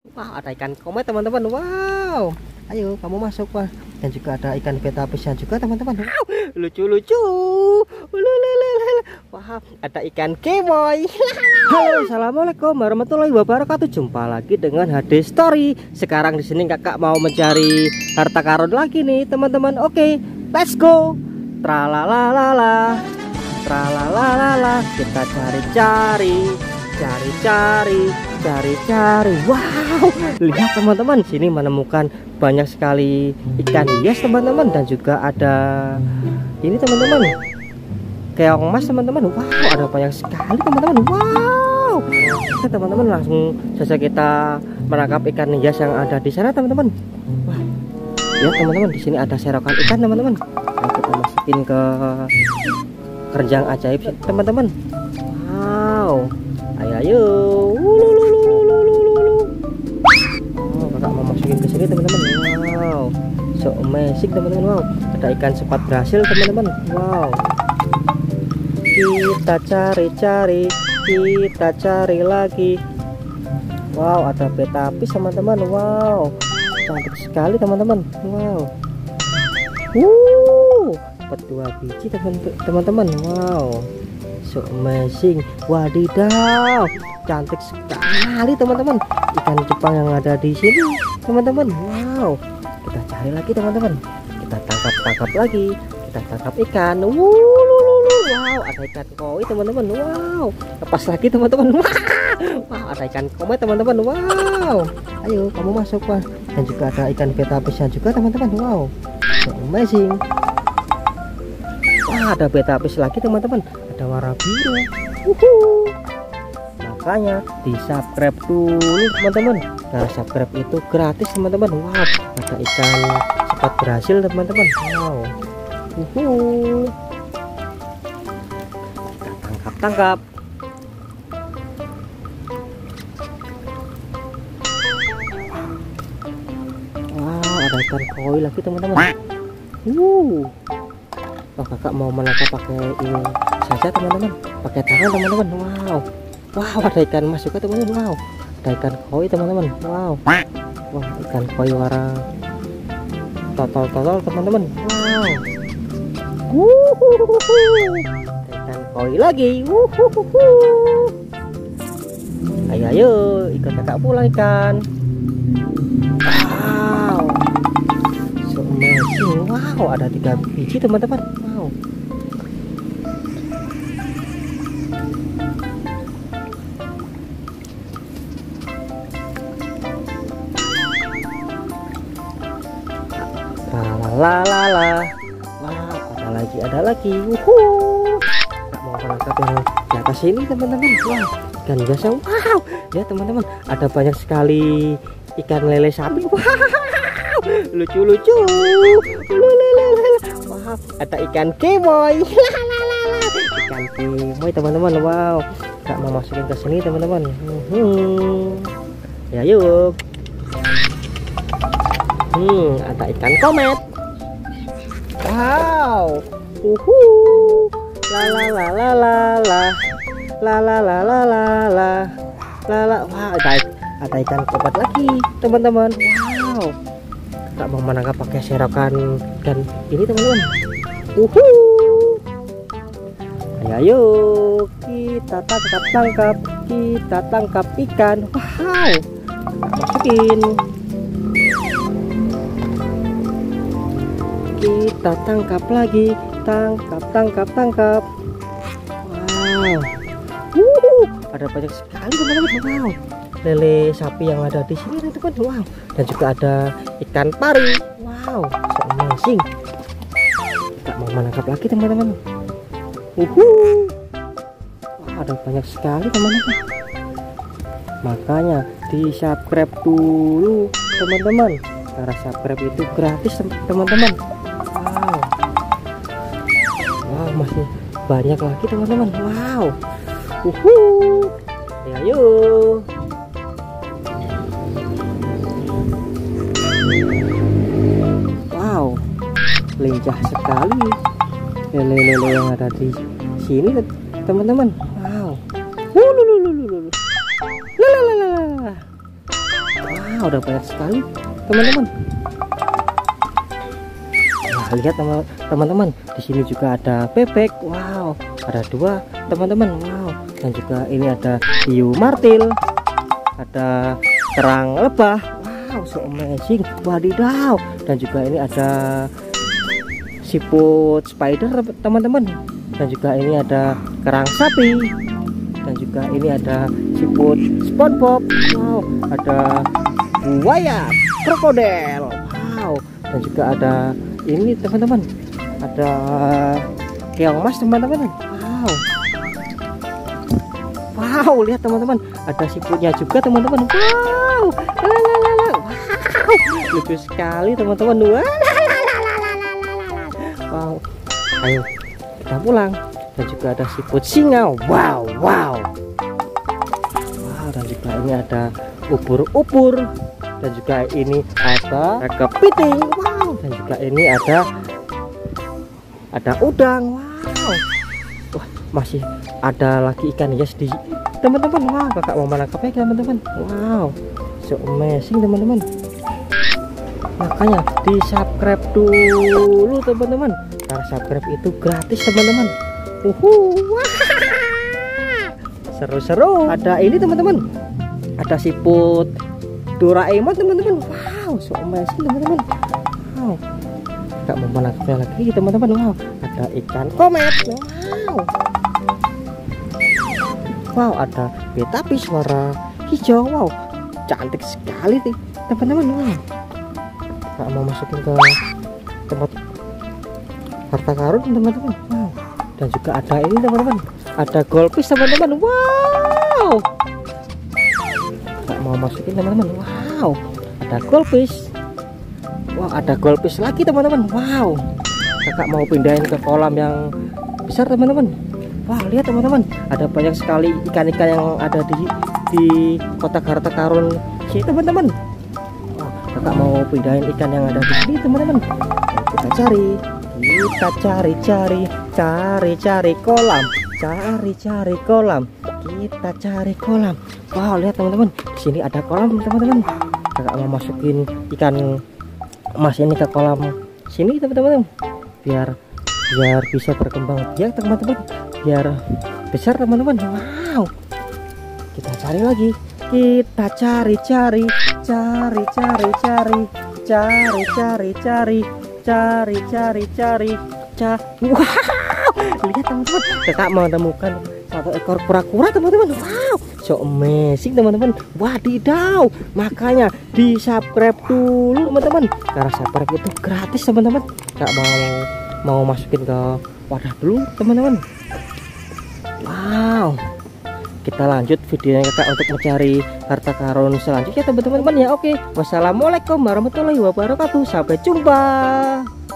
Wah, ada ikan komet teman-teman. Wow, ayo kamu masuk. Wah, dan juga ada ikan betapisnya juga teman-teman. Wow, lucu-lucu. Wah, ada ikan kemoy. Halo, assalamualaikum warahmatullahi wabarakatuh. Jumpa lagi dengan HD Story. Sekarang di sini kakak mau mencari harta karun lagi nih teman-teman. Oke, let's go. Tralalala, tralalala. Kita cari-cari. Wow, lihat teman-teman, sini menemukan banyak sekali ikan hias teman-teman, dan juga ada ini teman-teman, keong mas teman-teman. Wow, ada banyak sekali teman-teman. Wow, oke teman-teman, langsung saja kita menangkap ikan hias yang ada di sana teman-teman. Wah, lihat teman-teman, di sini ada serokan ikan teman-teman. Nah, kita masukin ke keranjang ajaib teman-teman. Wow, ayo. Oh, kakak mau masukin ke sini teman-teman. Wow, so amazing teman-teman. Wow, ada ikan sepat berhasil teman-teman. Wow, kita cari lagi. Wow, ada betapis teman-teman. Wow, cantik sekali teman-teman. Wow, dapat 2 biji teman-teman. Wow, so amazing. Wadidaw, cantik sekali teman-teman ikan Jepang yang ada di sini teman-teman. Wow, kita cari lagi teman-teman. Kita tangkap lagi. Kita tangkap ikan. Wow, ada ikan koi teman-teman. Wow, lepas lagi teman-teman. Wow, ada ikan komet teman-teman. Wow, ayo kamu masuk. Wah, dan juga ada ikan betapisnya juga teman-teman. Wow, so amazing. Wah, ada betapis lagi teman-teman, ada warna biru. Makanya di subscribe dulu teman-teman, karena subscribe itu gratis teman-teman. Wow, ada ikan sepat berhasil teman-teman. Wow, kita tangkap. Wow, ada ikan koi lagi teman-teman. Oh, kakak mau menangkap pakai ini saja teman-teman, pakai tangan teman-teman. Wow, ada ikan mas juga teman-teman. Wow, ada ikan koi teman-teman. Wow, wah, ikan koi warna totol teman-teman. Wow, ikan koi lagi. Ayo ikut kakak pulang ikan. Wow, so amazing. Wow, ada 3 biji teman-teman. Wow, lalala. Wow, ada lagi. Nggak mau menangkap yang di atas ini teman-teman. Wow, ikan biasa. Wow, ya teman-teman, ada banyak sekali ikan lele sapi. Wow, lucu-lucu. Wow, ada ikan kemoy. Ikan kemoy teman-teman. Wow, nggak mau masukin ke sini teman-teman. Ya yuk. Ada ikan komet. Wow, wah, ada ikan komet lagi teman-teman. Wow, tak mau menangkap pakai serokan ikan ini teman-teman. Ayo kita tangkap ikan. Wow, masukin. Kita tangkap lagi, tangkap. Wow, ada banyak sekali teman-teman. Wow, lele sapi yang ada di sini teman-teman. Wow, dan juga ada ikan pari. Wow, so amazing. Kita mau menangkap lagi teman-teman. Wah, ada banyak sekali teman-teman. Makanya di subscribe dulu teman-teman, karena subscribe itu gratis teman-teman. Wow, masih banyak lagi teman-teman. Wow, ayo. Wow, lincah sekali lele-lele yang ada di sini teman-teman. Wow, wow, udah banyak sekali teman-teman. Nah, lihat teman-teman, di sini juga ada bebek. Wow, ada 2 teman-teman. Wow, dan juga ini ada hiu martil, ada kerang lebah. Wow, so amazing. Wadidaw, dan juga ini ada siput spider teman-teman, dan juga ini ada kerang sapi, dan juga ini ada siput SpongeBob. Wow, ada buaya krokodil. Wow, dan juga ada ini teman-teman, ada keong mas teman-teman. Wow, wow, lihat teman-teman, ada siputnya juga teman-teman. Wow, wow, lucu sekali teman-teman. Wow, ayo kita pulang. Dan juga ada siput singa. Wow, wow, wow, dan juga ini ada ubur-ubur, dan juga ini ada kepiting. Wow, dan juga ini ada udang. Wow, wah, masih ada lagi ikan hias di teman-teman. Wow, kakak mau menangkapnya teman-teman. Wow, so amazing teman-teman. Makanya di subscribe dulu teman-teman, karena subscribe itu gratis teman-teman. Seru-seru. Ada ini teman-teman, ada siput Doraemon teman-teman. Wow, so amazing teman-teman. Wow, nggak mau menangkapnya lagi teman-teman. Wow, ada ikan komet. Wow, wow, ada betapis warna hijau. Wow, cantik sekali nih teman-teman. Wow, nggak mau masukin ke tempat harta karun teman-teman. Wow, dan juga ada ini teman-teman, ada goldfish teman-teman. Wow, nggak mau masukin teman-teman. Wow, ada goldfish. Wow, ada goldfish lagi teman-teman. Wow, kakak mau pindahin ke kolam yang besar teman-teman. Wah, lihat teman-teman, ada banyak sekali ikan-ikan yang ada di kotak harta karun sini teman-teman. Wah, kakak mau pindahin ikan yang ada di sini teman-teman. Kita cari kolam, cari kolam, kita cari kolam. Wow, lihat teman-teman, di sini ada kolam teman-teman. Kakak mau masukin ikan emas ini ke kolam sini teman-teman, biar bisa berkembang biak teman-teman, biar besar teman-teman. Wow, kita cari lagi, kita cari. Wow, lihat teman-teman, kakak menemukan 1 ekor kura-kura teman-teman. Wow, so amazing teman-teman. Wadidaw, makanya di subscribe dulu teman-teman, karena subscribe itu gratis teman-teman. Kak mau masukin ke wadah dulu teman-teman. Wow, kita lanjut videonya kakak untuk mencari harta karun selanjutnya teman-teman ya. Oke, wassalamualaikum warahmatullahi wabarakatuh, sampai jumpa.